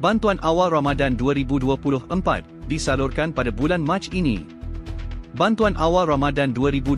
Bantuan awal Ramadan 2024 disalurkan pada bulan Mac ini. Bantuan awal Ramadan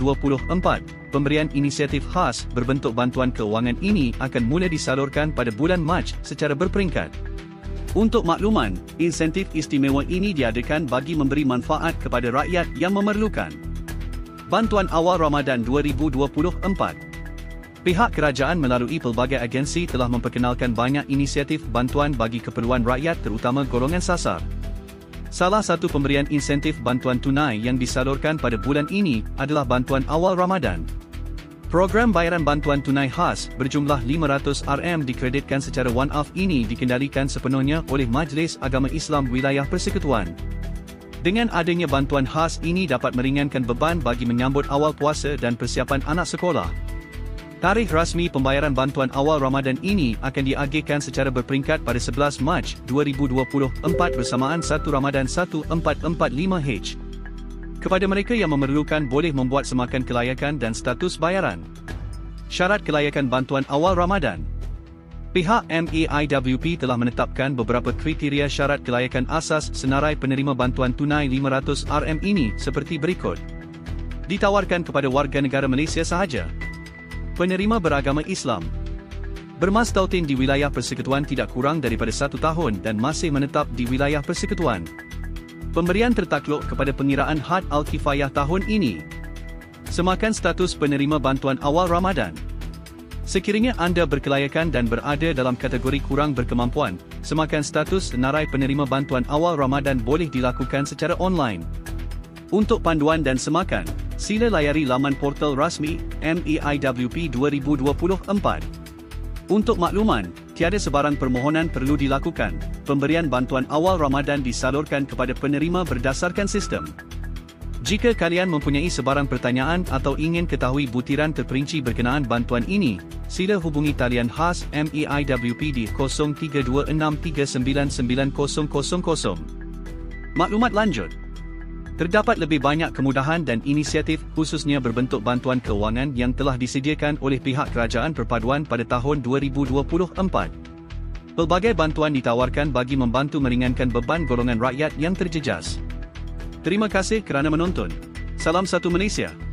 2024, pemberian inisiatif khas berbentuk bantuan keuangan ini akan mula disalurkan pada bulan Mac secara berperingkat. Untuk makluman, insentif istimewa ini diadakan bagi memberi manfaat kepada rakyat yang memerlukan. Bantuan awal Ramadan 2024. Pihak kerajaan melalui pelbagai agensi telah memperkenalkan banyak inisiatif bantuan bagi keperluan rakyat terutama golongan sasar. Salah satu pemberian insentif bantuan tunai yang disalurkan pada bulan ini adalah bantuan awal Ramadan. Program bayaran bantuan tunai khas berjumlah RM500 dikreditkan secara one-off ini dikendalikan sepenuhnya oleh Majlis Agama Islam Wilayah Persekutuan. Dengan adanya bantuan khas ini dapat meringankan beban bagi menyambut awal puasa dan persiapan anak sekolah. Tarikh rasmi pembayaran bantuan awal Ramadan ini akan diagihkan secara berperingkat pada 11 Mac 2024 bersamaan 1 Ramadan 1445H. Kepada mereka yang memerlukan boleh membuat semakan kelayakan dan status bayaran. Syarat kelayakan bantuan awal Ramadan. Pihak MEIWP telah menetapkan beberapa kriteria syarat kelayakan asas senarai penerima bantuan tunai RM500 ini seperti berikut. Ditawarkan kepada warga negara Malaysia sahaja. Penerima beragama Islam. Bermastautin di wilayah persekutuan tidak kurang daripada 1 tahun dan masih menetap di wilayah persekutuan. Pemberian tertakluk kepada pengiraan had Al-Kifayah tahun ini. Semakan status penerima bantuan awal Ramadan. Sekiranya anda berkelayakan dan berada dalam kategori kurang berkemampuan, semakan status senarai penerima bantuan awal Ramadan boleh dilakukan secara online. Untuk panduan dan semakan, sila layari laman portal rasmi MEIWP 2024. Untuk makluman, tiada sebarang permohonan perlu dilakukan. Pemberian bantuan awal Ramadan disalurkan kepada penerima berdasarkan sistem. Jika kalian mempunyai sebarang pertanyaan atau ingin ketahui butiran terperinci berkenaan bantuan ini, sila hubungi talian khas MEIWP di 0326399000. Maklumat lanjut. Terdapat lebih banyak kemudahan dan inisiatif khususnya berbentuk bantuan keuangan yang telah disediakan oleh pihak kerajaan perpaduan pada tahun 2024. Pelbagai bantuan ditawarkan bagi membantu meringankan beban golongan rakyat yang terjejas. Terima kasih kerana menonton. Salam satu Malaysia.